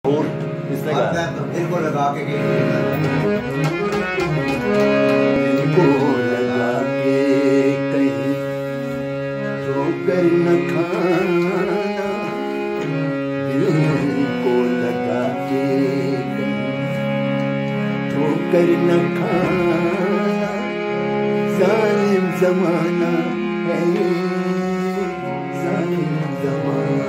और इसने कहा दिल को लगा के कहीं ठोकर न खाना, दिल को लगा के कहीं ठोकर न खाना, जालिम जमाना है ये, जालिम जमाना।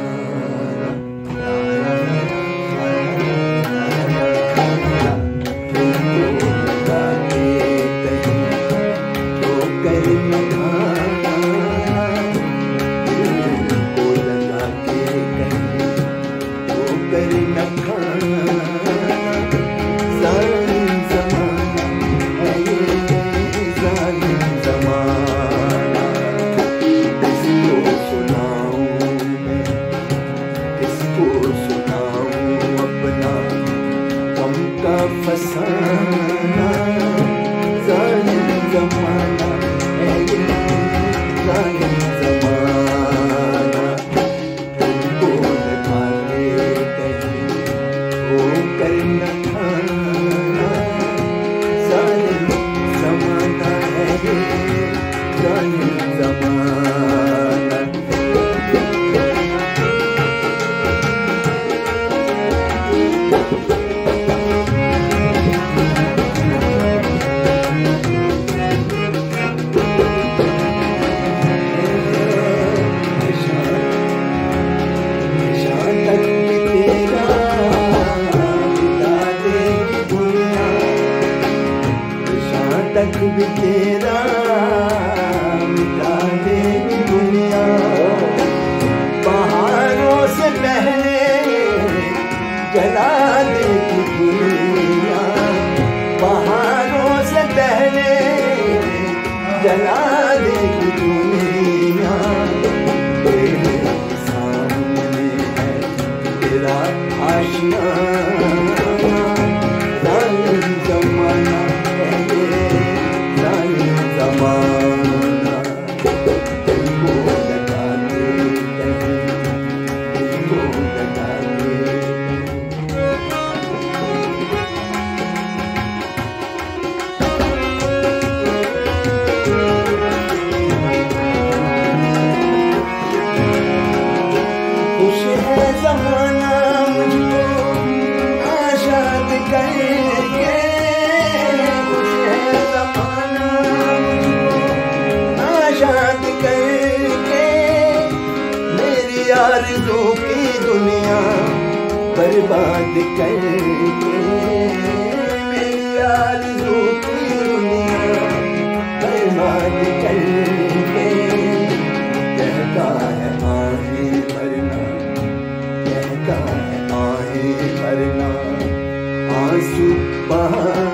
फसाना जालिम ज़माना है ये, जालिम ज़माना। तुमको लगा के कहीं ठोकर न खाना, जालिम ज़माना है ये, जालिम ज़माना। तक भी तेरा मिटा देगी दुनिया, पहाड़ों से पहले जला देगी दुनिया, पहाड़ों से पहले जला देगी दुनिया। तेरे सामने है तेरा आशियाँ, जालिम ज़माना है ये, जालिम ज़माना। तुमको लगा के कहीं, तुमको लगा के खुश है ज़माना मुझको आशाद करके, खुश है ज़माना मुझको आशाद करके, मेरी आरज़ू की दुनिया बर्बाद करके, मेरी आरज़ू की दुनिया बर्बाद करके। कहता है आहें भरना, कहता है आहें भरना, आंसू बहा